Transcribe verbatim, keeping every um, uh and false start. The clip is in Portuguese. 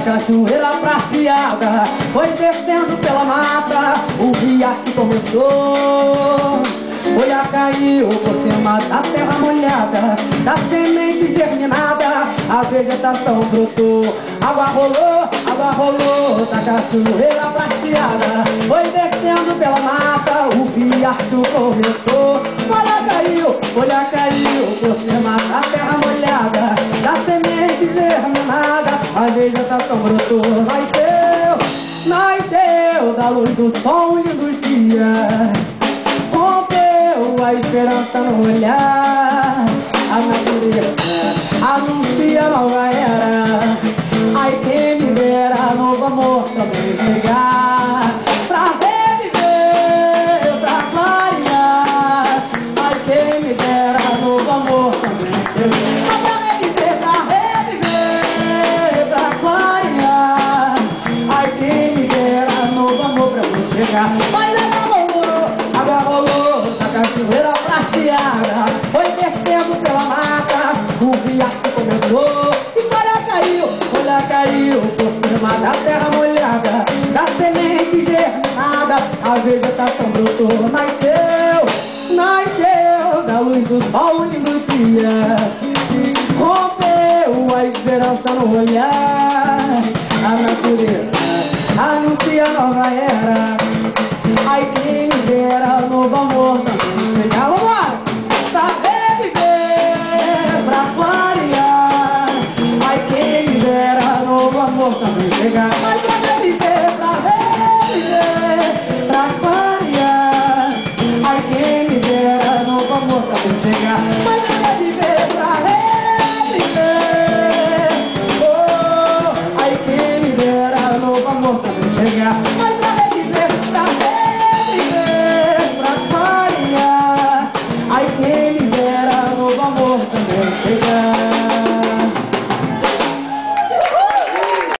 cachoeira prateada foi descendo pela mata, o riacho começou. Folha caiu por cima da terra molhada, da semente germinada, a vegetação brotou. Água rolou, água rolou, da cachoeira prateada foi descendo pela mata, o riacho começou. Folha caiu, folha caiu por cima da terra molhada, da semente germinada, a vegetação brotou. Nasceu, nasceu da luz do sol e do dia, rompeu a esperança no olhar. A natureza anuncia nova era. Ai, quem me dera novo amor também chegar, pra reviver, pra clarear. Ai, quem me dera novo amor também chegar, pra reviver, pra reviver, pra clarear. Ai, quem me dera novo amor pra mim chegar. Mas água rolou, água rolou, da cachoeira prateada foi descendo pela mata, o riacho começou. E folha caiu, folha caiu por cima da terra molhada, da semente germinada, a vegetação brotou. Nasceu, nasceu da luz do sol e do dia, rompeu a esperança no olhar. A natureza anuncia nova era. Ai, quem me dera novo amor também chegar. Vambora! Pra reviver, pra clarear. Ai, quem me dera novo amor também chegar. Mas pra reviver, pra reviver, pra clarear. Ai, quem me dera novo amor também chegar. Mas pra reviver, pra reviver. Oh, ai, quem me dera novo amor também chegar. Mas pra reviver, pra reviver, pra clarear. Ai, quem me dera novo amor também chegar.